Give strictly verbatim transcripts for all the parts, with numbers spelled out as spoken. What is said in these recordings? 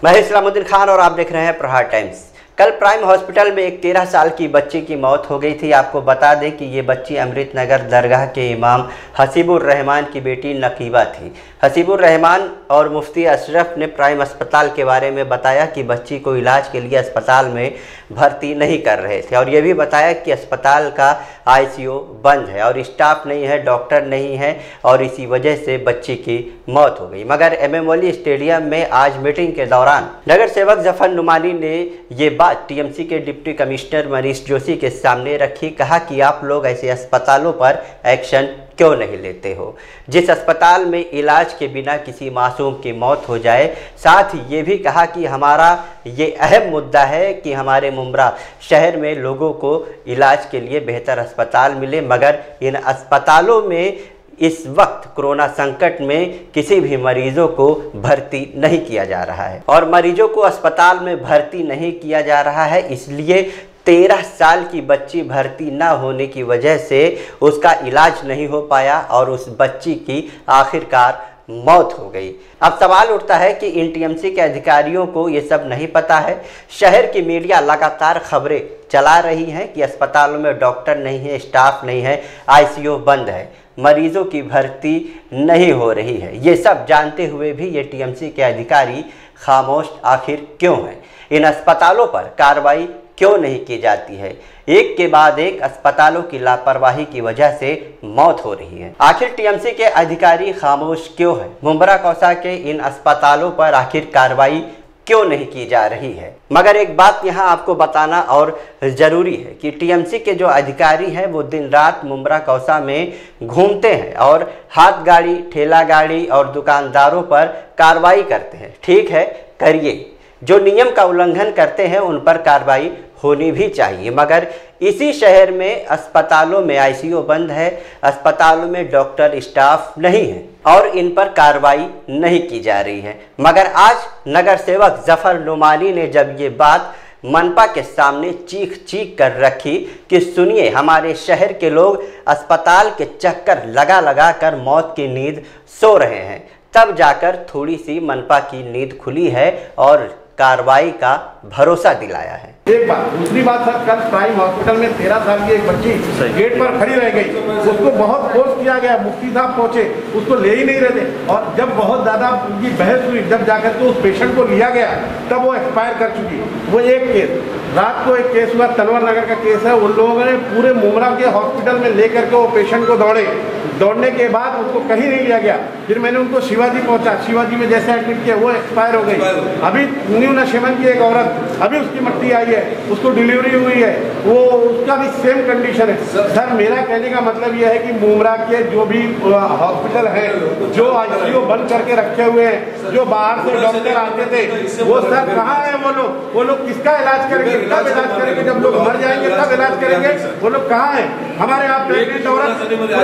मैं इस्लामुद्दीन खान और आप देख रहे हैं प्रहार टाइम्स। कल प्राइम हॉस्पिटल में एक तेरह साल की बच्ची की मौत हो गई थी। आपको बता दें कि ये बच्ची अमृतनगर दरगाह के इमाम हसीबुर रहमान की बेटी नकीबा थी। हसीबुर रहमान और मुफ्ती अशरफ ने प्राइम अस्पताल के बारे में बताया कि बच्ची को इलाज के लिए अस्पताल में भर्ती नहीं कर रहे थे और ये भी बताया कि अस्पताल का आईसीयू बंद है और स्टाफ नहीं है, डॉक्टर नहीं है और इसी वजह से बच्ची की मौत हो गई। मगर एम एम वली स्टेडियम में आज मीटिंग के दौरान नगर सेवक जफर नुमानी ने ये बात टीएमसी के डिप्टी कमिश्नर मनीष जोशी के सामने रखी। कहा कि आप लोग ऐसे अस्पतालों पर एक्शन क्यों नहीं लेते हो जिस अस्पताल में इलाज के बिना किसी मासूम की मौत हो जाए। साथ ही ये भी कहा कि हमारा ये अहम मुद्दा है कि हमारे मुंब्रा शहर में लोगों को इलाज के लिए बेहतर अस्पताल मिले, मगर इन अस्पतालों में इस वक्त कोरोना संकट में किसी भी मरीजों को भर्ती नहीं किया जा रहा है और मरीजों को अस्पताल में भर्ती नहीं किया जा रहा है, इसलिए तेरह साल की बच्ची भर्ती न होने की वजह से उसका इलाज नहीं हो पाया और उस बच्ची की आखिरकार मौत हो गई। अब सवाल उठता है कि इन टीएमसी के अधिकारियों को ये सब नहीं पता है। शहर की मीडिया लगातार खबरें चला रही हैं कि अस्पतालों में डॉक्टर नहीं है, स्टाफ नहीं है, आईसीयू बंद है, मरीजों की भर्ती नहीं हो रही है। ये सब जानते हुए भी ये टीएमसी के अधिकारी खामोश आखिर क्यों हैं? इन अस्पतालों पर कार्रवाई क्यों नहीं की जाती है? एक के बाद एक अस्पतालों की लापरवाही की वजह से मौत हो रही है। आखिर टीएमसी के अधिकारी खामोश क्यों हैं? मुंब्रा कौसा के इन अस्पतालों पर आखिर कार्रवाई क्यों नहीं की जा रही है? मगर एक बात यहाँ आपको बताना और ज़रूरी है कि टीएमसी के जो अधिकारी हैं वो दिन रात मुंब्रा कौसा में घूमते हैं और हाथ गाड़ी, ठेला गाड़ी और दुकानदारों पर कार्रवाई करते हैं। ठीक है, करिए, जो नियम का उल्लंघन करते हैं उन पर कार्रवाई होनी भी चाहिए, मगर इसी शहर में अस्पतालों में आईसीयू बंद है, अस्पतालों में डॉक्टर स्टाफ नहीं है और इन पर कार्रवाई नहीं की जा रही है। मगर आज नगर सेवक जफर नुमानी ने जब ये बात मनपा के सामने चीख चीख कर रखी कि सुनिए, हमारे शहर के लोग अस्पताल के चक्कर लगा लगा कर मौत की नींद सो रहे हैं, तब जाकर थोड़ी सी मनपा की नींद खुली है और कार्रवाई का भरोसा दिलाया है। एक बात, दूसरी बात सर, कल प्राइम हॉस्पिटल में तेरह साल की एक बच्ची गेट पर खड़ी रह गई, उसको बहुत फोर्स किया गया, मुफ्ती साहब पहुंचे, उसको ले ही नहीं रहे थे और जब बहुत ज्यादा उनकी बहस हुई, जब जाकर के उस पेशेंट को लिया गया तब वो एक्सपायर कर चुकी। वो एक केस, रात को एक केस हुआ, तलवर नगर का केस है, उन लोगों ने पूरे मुंब्रा के हॉस्पिटल में लेकर के वो पेशेंट को दौड़े, दौड़ने के बाद उसको कहीं नहीं लिया गया। फिर मैंने उनको शिवाजी पहुंचा, शिवाजी में जैसे एडमिट किया वो एक्सपायर हो गई। अभी न्यू नशेमन की एक औरत, अभी उसकी मट्टी आई है, उसको डिलीवरी हुई है, वो उसका भी सेम कंडीशन है। सर मेरा कहने का मतलब यह है कि मुंब्रा के जो भी हॉस्पिटल है, जो आईसीयू बंद करके रखे हुए हैं, जो बाहर से डॉक्टर आते थे, वो सर कहाँ है? वो लोग वो लोग किसका इलाज करेंगे? कब इलाज करेंगे? जब लोग मर जाएंगे तब इलाज करेंगे। वो लोग कहाँ है? हमारे यहाँ प्रेगनेंट औरत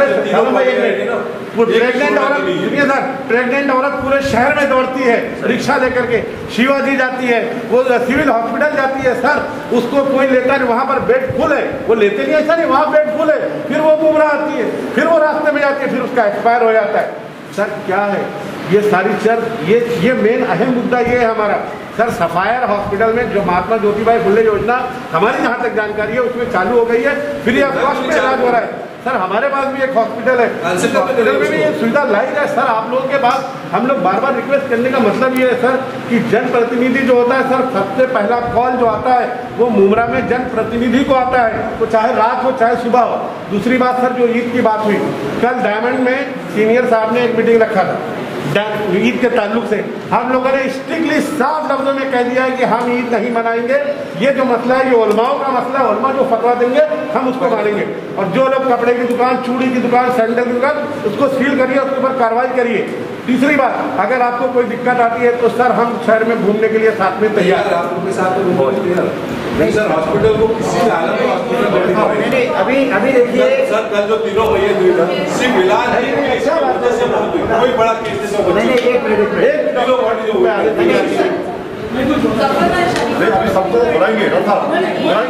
प्रेगनेंट औरत सुनिए सर, प्रेगनेंट औरत पूरे शहर में दौड़ती है रिक्शा लेकर के, शिवाजी जाती है, वो सिविल हॉस्पिटल जाती है सर, उसको कोई लेता नहीं, वहाँ पर बेड फुल है, वो लेते नहीं, ऐसा नहीं, वहाँ बेड फुल है, फिर वो मुंब्रा आती है, फिर वो रास्ते में जाती है, फिर उसका एक्सपायर हो जाता है। सर क्या है ये सारी चर, ये ये मेन अहम मुद्दा ये है हमारा सर। सफायर हॉस्पिटल में जो महात्मा ज्योतिबाई फुले योजना हमारी जहाँ तक जानकारी है उसमें चालू हो गई है, फ्री ऑफ कॉस्ट में इलाज हो रहा है सर। हमारे पास भी एक हॉस्पिटल है, हॉस्पिटल में भी ये सुविधा लाई जाए सर। आप लोगों के पास हम लोग बार बार रिक्वेस्ट करने का मतलब ये है सर कि जनप्रतिनिधि जो होता है सर, सबसे पहला कॉल जो आता है वो मुंब्रा में जनप्रतिनिधि को आता है, तो चाहे रात हो चाहे सुबह हो। दूसरी बात सर, जो ईद की बात हुई कल डायमंड में, सीनियर साहब ने एक मीटिंग रखा था ईद के ताल्लुक से, हम लोगों ने स्ट्रिक्टली साफ लफ्जों में कह दिया है कि हम ईद नहीं मनाएंगे। ये जो मसला है ये उलमाओं का मसला है, उलमा जो फतवा देंगे हम उसको मानेंगे, और जो लोग कपड़े की दुकान, चूड़ी की दुकान, सैंडल की दुकान, उसको सील करिए, उसके ऊपर कार्रवाई करिए। तीसरी बात, अगर आपको कोई दिक्कत आती है तो सर हम शहर में घूमने के लिए साथ में तैयार हैं। नहीं सर, हॉस्पिटल को किसी भी हालत में हॉस्पिटल नहीं, अभी अभी देखिए सर, कल जो तीनों भैया सिर्फ इलाज है, कोई बड़ा केस नहीं, एक मिनट नहीं अभी सबको बुलाएंगे बुलाएंगे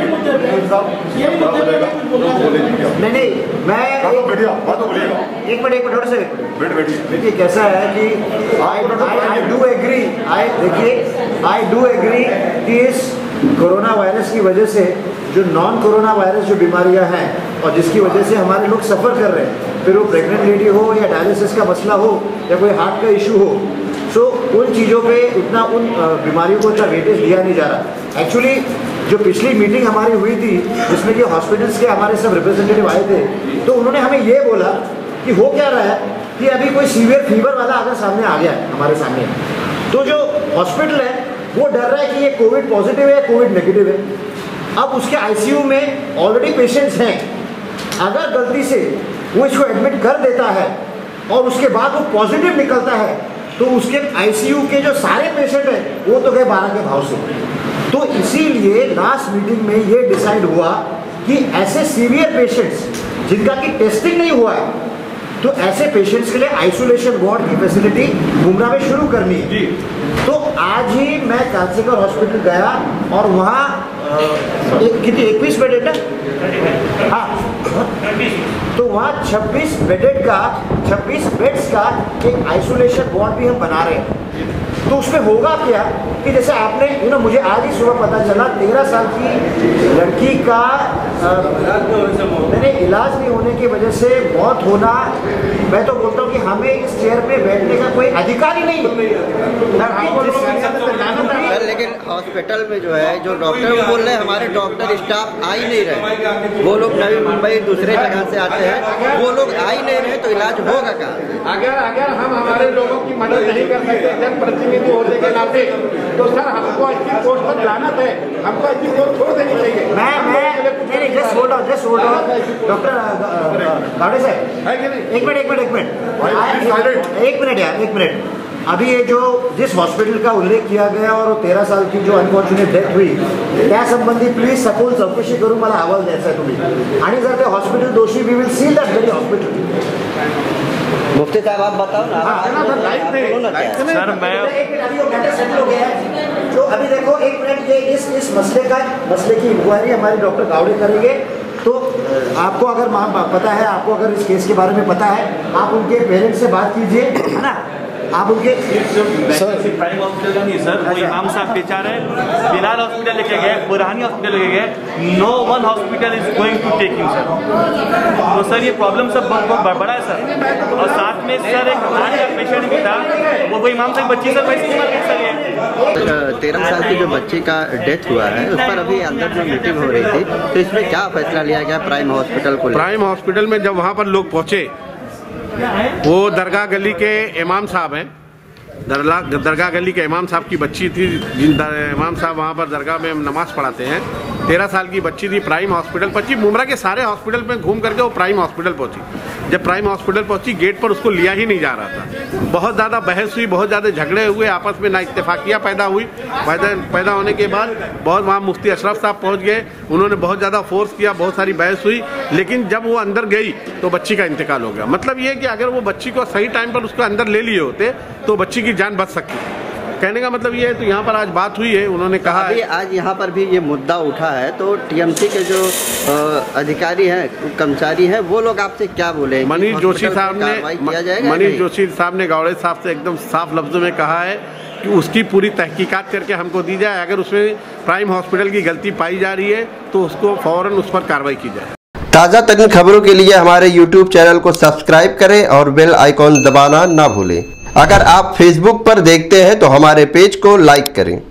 नहीं नहीं मैं एक मिनट एक मिनट से बैठ बैठिए। देखिए कैसा है कि आई डू एग्री आई देखिए आई डू एग्री कि इस कोरोना वायरस की वजह से जो नॉन कोरोना वायरस जो बीमारियां हैं और जिसकी वजह से हमारे लोग सफ़र कर रहे हैं, फिर वो प्रेग्नेंट लेडी हो या डायलिसिस का मसला हो या कोई हार्ट का इशू हो, सो उन चीज़ों पे इतना उन बीमारियों को इतना वेटेज दिया नहीं जा रहा। एक्चुअली जो पिछली मीटिंग हमारी हुई थी जिसमें कि हॉस्पिटल्स के हमारे सब रिप्रेजेंटेटिव आए थे, तो उन्होंने हमें ये बोला कि हो क्या रहा है कि अभी कोई सीवियर फीवर वाला अगर सामने आ गया है हमारे सामने, तो जो हॉस्पिटल है वो डर रहा है कि ये कोविड पॉजिटिव है या कोविड नेगेटिव है। अब उसके आईसीयू में ऑलरेडी पेशेंट्स हैं, अगर गलती से वो इसको एडमिट कर देता है और उसके बाद वो पॉजिटिव निकलता है तो उसके आईसीयू के जो सारे पेशेंट हैं वो तो गए बारह के भाव से। तो इसीलिए लास्ट मीटिंग में ये डिसाइड हुआ कि ऐसे सीवियर पेशेंट्स जिनका कि टेस्टिंग नहीं हुआ है, तो ऐसे पेशेंट्स के लिए आइसोलेशन वार्ड की फैसिलिटी मुमरा में शुरू करनी है। तो आज ही मैं कालसेकर हॉस्पिटल गया और वहाँ एक कितनी इक्कीस बेडेड है, हाँ, तो वहाँ छब्बीस बेडेड का छब्बीस बेड्स का एक आइसोलेशन वार्ड भी हम बना रहे हैं। तो उसमें होगा क्या कि जैसे आपने यू नो मुझे आज ही सुबह पता चला तेरह साल की लड़की का नहीं इलाज नहीं होने की वजह से मौत होना, मैं तो बोलता हूँ कि हमें इस चेयर पे बैठने का कोई अधिकार ही नहीं है। लेकिन हॉस्पिटल में जो है जो डॉक्टर बोल रहे हैं हमारे डॉक्टर स्टाफ आ ही नहीं रहे, वो लोग नवी मुंबई दूसरे जगह से आते हैं, वो लोग आ ही नहीं रहे, तो इलाज होगा कहाँ? अगर अगर हम हमारे लोगों की मदद नहीं कर सकते जनप्रतिनिधि होने के नाते, तो सर हमको ऐसी पोस्ट पर लाना है, हमको ऐसी पोस्ट छोड़ देनी चाहिए। मैं मैं नहीं just hold on just hold on doctor Gade साहब एक मिनट एक मिनट एक मिनट एक मिनट यार एक मिनट। अभी ये जो जिस हॉस्पिटल का उल्लेख किया गया और तेरह साल की जो अनफॉर्च्युनेट डेथ हुई त्या संबंधी प्लीज सखोल चौकशी करून मला अहवाल द्यायचा आहे तुम्ही, आणि जर ते हॉस्पिटल दोषी we will seal that very hospital. मुफ्ती साहब आप बताओ ना। सर मैं अभी वो मैटर सेटल हो गया है, तो अभी देखो एक मिनट ये इस इस मसले का मसले की इंक्वायरी हमारे डॉक्टर गावड़े करेंगे। तो आपको अगर पता है, आपको अगर इस केस के बारे में पता है, आप उनके पेरेंट्स से बात कीजिए, है ना, आप उनके प्राइम हॉस्पिटल का नहीं सर, वो इमाम साहब बेचार है, बिलाल हॉस्पिटल लेके गए, बुरहानी हॉस्पिटल लेके गए, no one hospital is going to take him sir. तो सर ये प्रॉब्लम सब बहुत बहुत बड़ा है सर। और साथ में सर एक हार्ट का पेशेंट भी था, वो वो इमाम साहब बच्ची सर वैसे मर गई सर। ये तेरह साल की जो बच्ची का डेथ हुआ है उस पर अभी अंदर जो मीटिंग हो रही थी, तो इसमें क्या फैसला लिया गया प्राइम हॉस्पिटल को? प्राइम हॉस्पिटल में जब वहाँ पर लोग पहुँचे, वो दरगाह गली के इमाम साहब हैं, दरगाह दरगाह गली के इमाम साहब की बच्ची थी, जिन इमाम साहब वहाँ पर दरगाह में नमाज पढ़ाते हैं। तेरह साल की बच्ची थी, प्राइम हॉस्पिटल पहुंची, मुमरा के सारे हॉस्पिटल में घूम करके वो प्राइम हॉस्पिटल पहुंची। जब प्राइम हॉस्पिटल पहुंची, गेट पर उसको लिया ही नहीं जा रहा था। बहुत ज़्यादा बहस हुई, बहुत ज़्यादा झगड़े हुए, आपस में ना इत्तेफाकियाँ पैदा हुई। पैदा पैदा होने के बाद बहुत वहाँ मुफ्ती अशरफ साहब पहुँच गए, उन्होंने बहुत ज़्यादा फोर्स किया, बहुत सारी बहस हुई, लेकिन जब वो अंदर गई तो बच्ची का इंतकाल हो गया। मतलब ये कि अगर वो बच्ची को सही टाइम पर उसको अंदर ले लिए होते तो बच्ची की जान बच सकती थी। कहने का मतलब ये है। तो यहाँ पर आज बात हुई है, उन्होंने कहा अभी आज यहाँ पर भी ये मुद्दा उठा है, तो टीएमसी के जो अधिकारी हैं, कर्मचारी हैं, वो लोग आपसे क्या बोले? मनीष जोशी साहब ने मनीष जोशी साहब ने गावड़े साहब से एकदम साफ लफ्जों में कहा है कि उसकी पूरी तहकीकात करके हमको दी जाए, अगर उसमें प्राइम हॉस्पिटल की गलती पाई जा रही है तो उसको फौरन उस पर कार्रवाई की जाए। ताज़ा तरीन खबरों के लिए हमारे यूट्यूब चैनल को सब्सक्राइब करें और बेल आइकॉन दबाना ना भूलें। अगर आप फेसबुक पर देखते हैं तो हमारे पेज को लाइक करें।